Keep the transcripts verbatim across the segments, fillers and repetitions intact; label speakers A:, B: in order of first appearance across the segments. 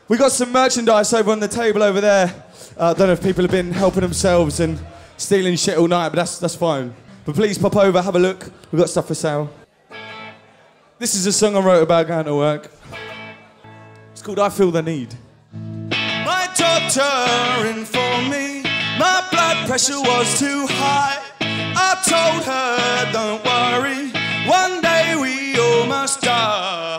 A: We got some merchandise over on the table over there. I uh, don't know if people have been helping themselves and stealing shit all night, but that's, that's fine. But please pop over, have a look. We've got stuff for sale. This is a song I wrote about going to work. It's called I Feel the Need. My doctor informed me my blood pressure was too high. I told her, don't worry, one day we all must die.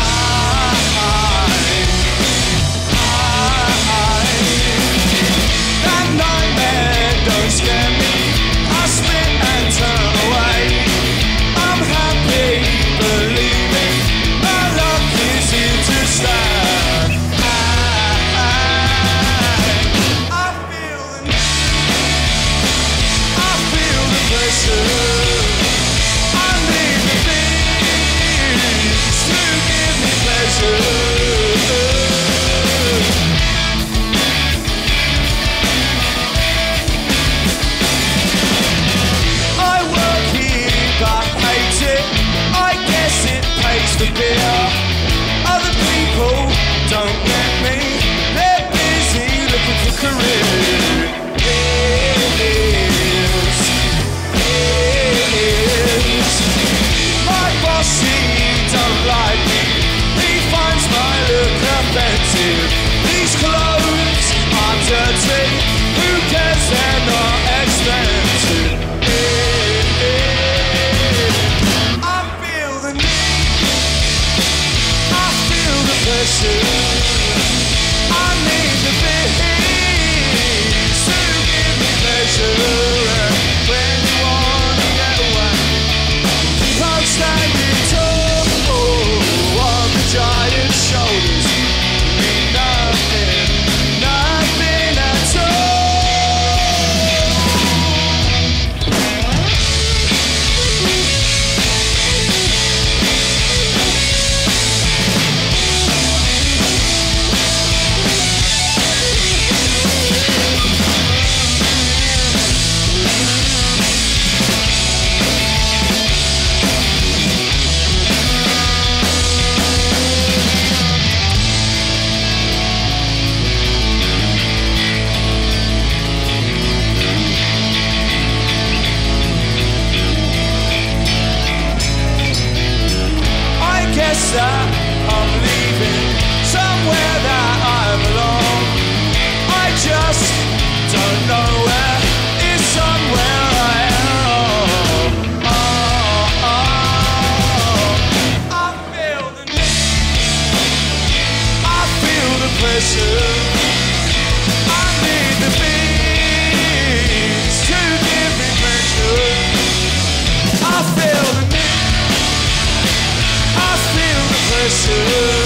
A: That nightmare don't scare me. I spin and turn away. I'm happy, believe me, my luck is here to stay. I feel the need, I feel the pressure. I need the things to give me pleasure. The beer. Other people don't get me. They're busy looking for careers. Yes. My boss, he don't like me. He finds my look offensive. These clothes are dirty. Who cares? They're not expensive. I need the things to give me pleasure. When you wanna get away, keep on standing tall on the giant shoulders. Mean nothing, nothing at all. That I'm leaving somewhere that I belong. I just don't know where. It's somewhere I am. Oh, oh, I feel the need. I feel the pressure. I need the things to give me pleasure. I feel the need. I feel the pressure.